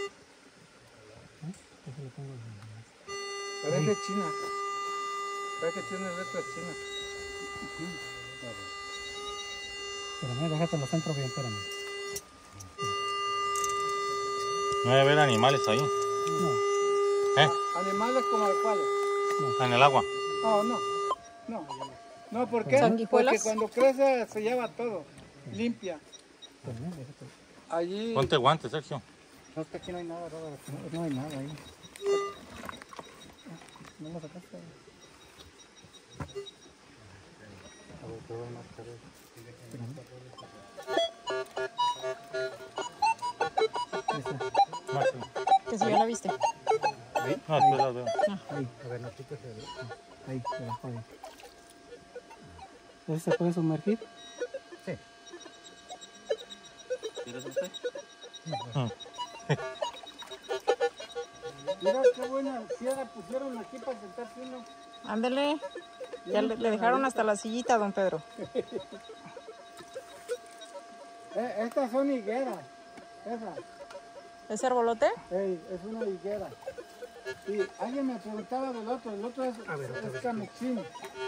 Parece china. Parece que tiene letras chinas. Espérame, déjate los centros bien, espérame. No debe haber animales ahí. No. ¿Eh? ¿Animales como el cual? En el agua. Oh, no. No. No, ¿por qué? ¿Sanguijuelas? Porque cuando crece se lleva todo. Limpia. Allí... Ponte guantes, Sergio. No, es que aquí no hay nada, Robert. No hay nada ahí. ¿No lo sacaste? A ver, te voy a marcar. No, después las veo. Ahí, a ver, no quites el... Ahí, debajo ahí. ¿Ese se puede sumergir? Sí. ¿Quieres usted? Mira qué buena piedra pusieron aquí para sentarse uno. Ándele. Ya le dejaron hasta la sillita, don Pedro. Estas son higueras. Esa. ¿Ese arbolote? Es una higuera. Y alguien me preguntaba del otro. El otro es camechín.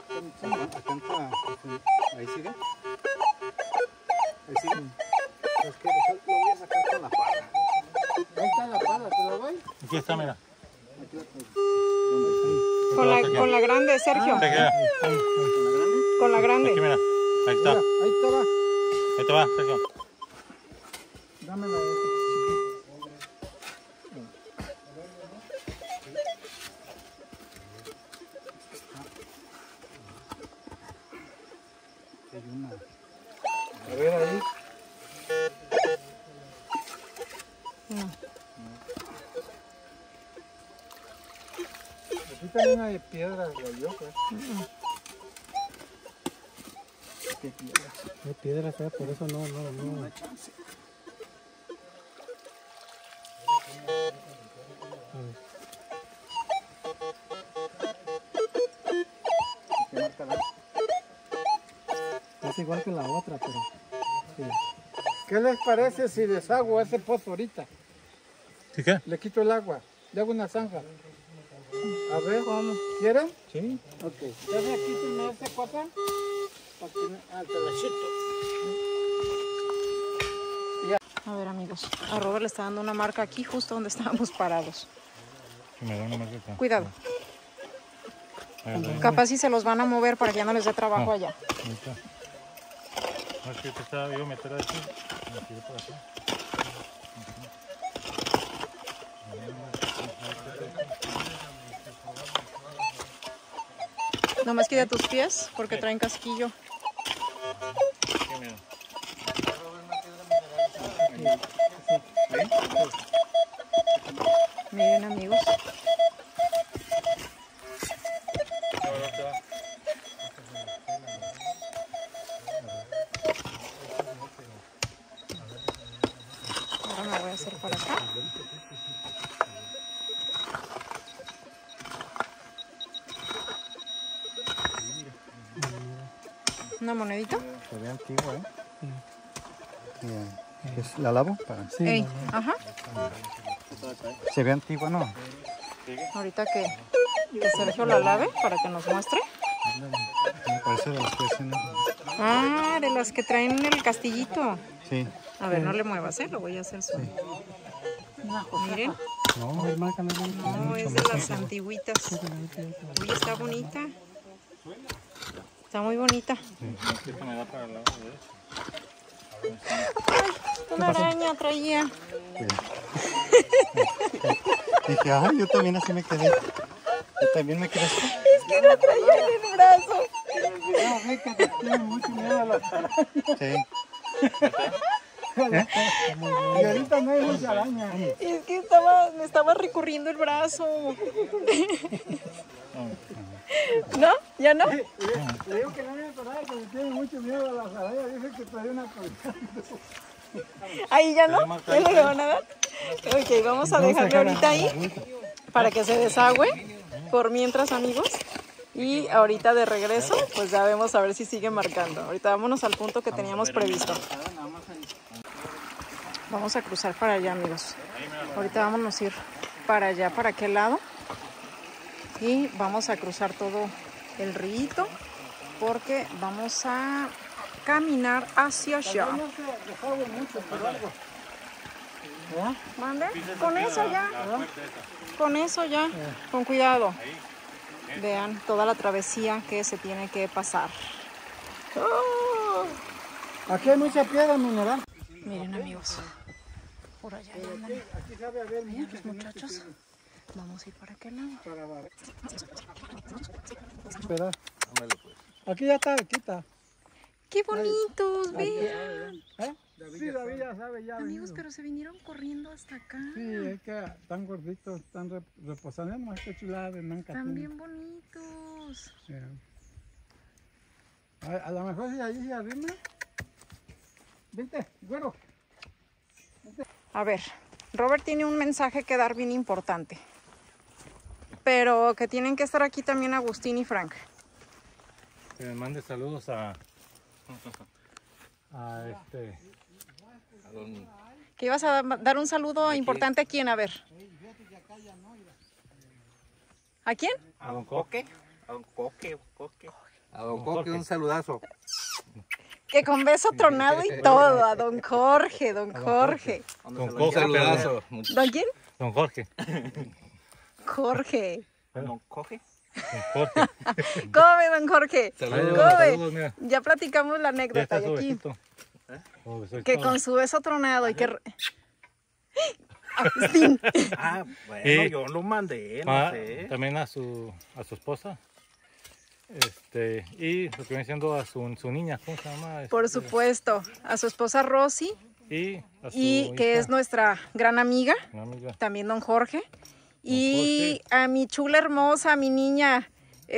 ¿Ahí sigue? ¿Ahí sigue? Es que lo voy a sacar con la pala. Ahí está la pala, ¿te lo doy? Aquí está, mira. Con la grande, Sergio. Te queda. Con la grande. Aquí, mira. Ahí está. Mira, ahí te va. Ahí te va, Sergio. Dame la A ver ahí. Aquí también una de piedras de yoca. ¿Qué piedras? Hay piedras, por eso no. ¿Qué marca da? Es igual que la otra, pero... Sí. ¿Qué les parece si deshago ese pozo ahorita? ¿Sí qué? Le quito el agua, le hago una zanja. A ver, ¿quieren? Sí. Ok. Entonces quítame ese cosa. Para que al pedacito. A ver, amigos. A Robert le está dando una marca aquí, justo donde estábamos parados. Que me da una marca acá. Cuidado. Ahí está. Capaz si se los van a mover para que ya no les dé trabajo allá. Ahí está. No, es que te estaba yo meter aquí. Me tiré por acá. Nomás quita tus pies porque traen casquillo. Aquí, mira. Miren, amigos. Ahora me voy a hacer para acá. ¿Una monedita? Se ve antiguo, ¿eh? ¿La lavo? Sí, Ey, ajá. Se ve antiguo, ¿no? Ahorita que Sergio la lave para que nos muestre. Me parece de las que hacen. Ah, de las que traen el castillito. Sí. A ver, no le muevas, lo voy a hacer solo. Miren. No, es marca, No, es de las antiguitas. Uy, está bonita. Está muy bonita. Aquí me da para el lado derecho. Ay, una araña traía. Dije, ay, yo también así me quedé. Yo también me quedé así. Es que la traía en el brazo. No, ve que te tienen mucho miedo a las arañas. Sí. Y ahorita no hay mucha araña. Es que me estaba recorriendo el brazo. ¿No? ¿Ya no? Le digo que no me acordaba que me tienen mucho miedo a las arañas. Dice que traía una colgando. Ahí ya no. ¿Ya no le van a dar? Ok, vamos a dejarle ahorita ahí para que se desagüe. Por mientras, amigos. Y ahorita de regreso, pues ya vemos a ver si sigue marcando. Ahorita vámonos al punto que teníamos previsto. Vamos a cruzar para allá, amigos. Ahorita vámonos a ir para allá, para aquel lado. Y vamos a cruzar todo el río porque vamos a caminar hacia allá. No se deshago mucho, pero algo. ¿Mande? Con eso ya. Con eso ya. Con cuidado. Vean toda la travesía que se tiene que pasar. ¡Oh! Aquí hay mucha piedra mineral. Miren, amigos. Por allá andan Aquí sabe haber muchos muchachos. Vamos a ir para aquel lado. Espera. Aquí ya está, aquí está. ¡Qué bonitos! Vean. Sí, David ya sabe, ya. Amigos, pero se vinieron corriendo hasta acá. Sí, es que están gorditos, están reposando, más que chulada de nanca. Están bien bonitos. Sí. A lo mejor si ahí se arrima. Vente, güero. A ver, Robert tiene un mensaje que dar bien importante. Pero que tienen que estar aquí también Agustín y Frank. Que me mande saludos a Que ibas a dar un saludo importante a quién, a ver. ¿A quién? a Don Coque. A Don Coque. A Don Coque un saludazo. Que con beso tronado y todo, a don Jorge, don Jorge. Don Un Coque, saludazo. ¿Don quién? Don Jorge. Jorge. Don Coque. Don Jorge. ¿Cómo ve, don Jorge? Saludos, ¿Cómo ve? saludos, mira. Ya platicamos la Ya anécdota está y su aquí. besito. Su besito. Que con su beso tronado y que... Agustín. Ah, bueno, Y- yo lo mandé, no sé. También a su esposa. Y lo que viene siendo a su niña, ¿cómo se llama? Por supuesto, a su esposa Rosy Y a su y que hija, es nuestra gran amiga, una amiga. también don Jorge. Y a mi chula hermosa, a mi niña,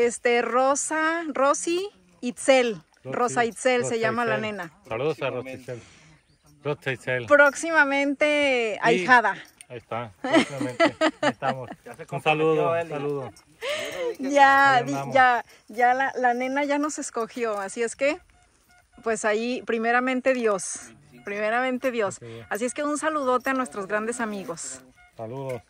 Rosy Itzel. Rosa Itzel se llama la nena. Saludos a Rosa Itzel. Rosa Itzel. Próximamente ahijada. Ahí está, próximamente. Ahí estamos. Ya se Un comprometió saludo, Eli. un saludo. Ya, Ahí andamos. ya la nena ya nos escogió, así es que, pues ahí, primeramente Dios, Sí. Así es que un saludote a nuestros grandes amigos. Saludos.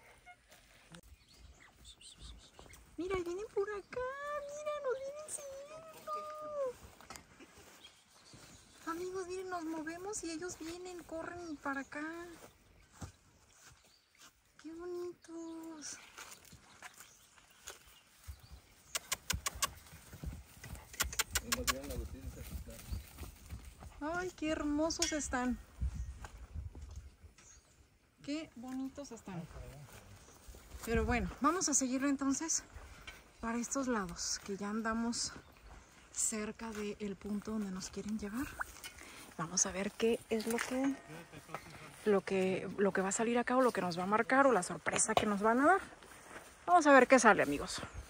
Mira, vienen por acá, mira, nos vienen siguiendo. Amigos, miren, nos movemos y ellos vienen, corren para acá. Qué bonitos. Ay, qué hermosos están. Qué bonitos están. Pero bueno, vamos a seguirlo entonces para estos lados, que ya andamos cerca del punto donde nos quieren llevar. Vamos a ver qué es lo que va a salir acá, o lo que nos va a marcar, o la sorpresa que nos van a dar. Vamos a ver qué sale, amigos.